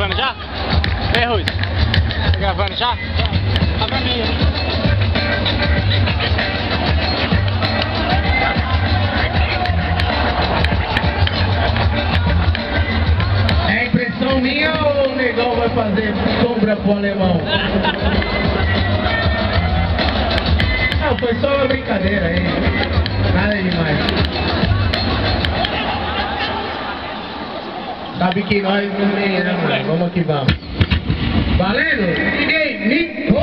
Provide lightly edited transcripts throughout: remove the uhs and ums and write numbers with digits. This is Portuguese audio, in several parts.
gravando já? Ei, Rui. Tá gravando já? Tá pra mim. É impressão minha ou o negão vai fazer sombra pro alemão? Não, foi só uma brincadeira aí. Nada demais. Sabe que nós não tem, né, mano? Vamos que vamos. Valendo! DJ Nico!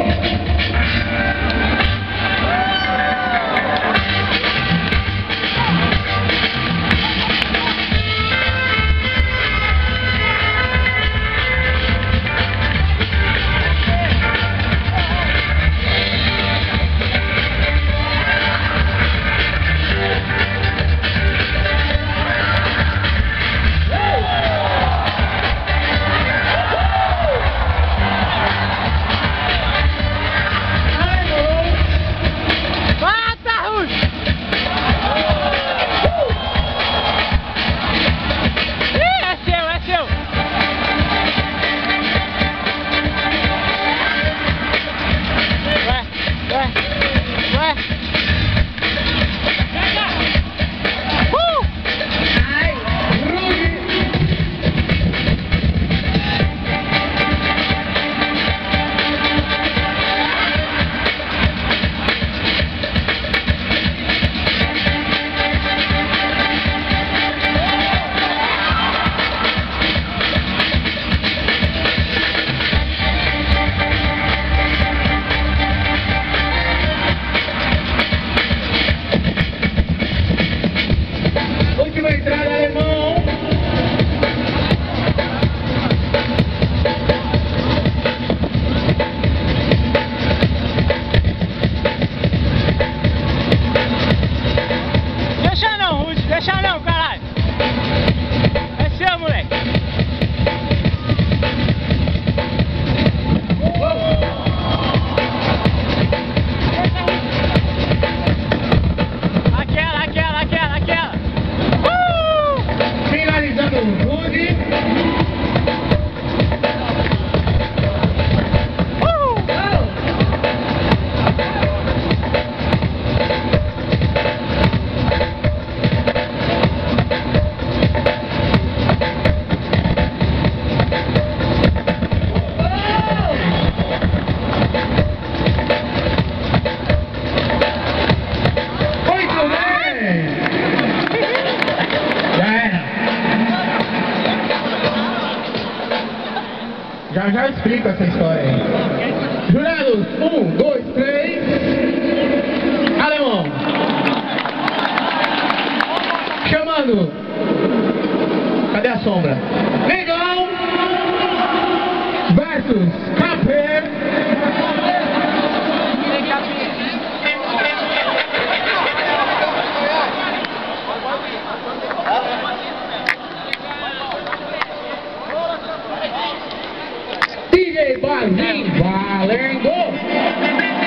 Última entrada, alemão. Deixa não, Ruth, deixa não, caralho. É seu, moleque. Aquela. Finalizando o Rude. Muito bem! Já era. Já explico essa história aí. Jurados, 1, 2, 3. Alemão. Chamando. Cadê a sombra? Negão versus Capê. DJ Bazinho, valendo!